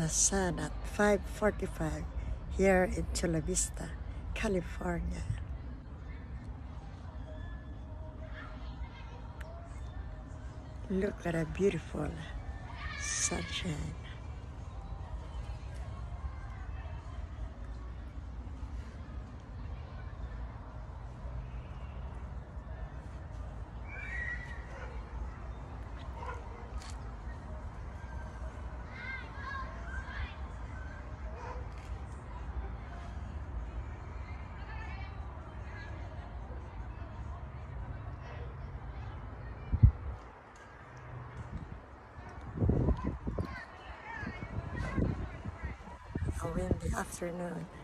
the sun at 5:45 here in Chula Vista, California. Look at a beautiful sunshine. A windy afternoon.